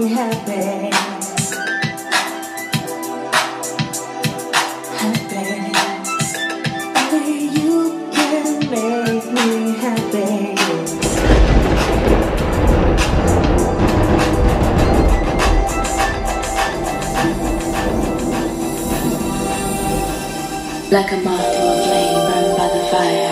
happy. Happy. Only you can make me happy. Like a moth to a flame burned by the fire.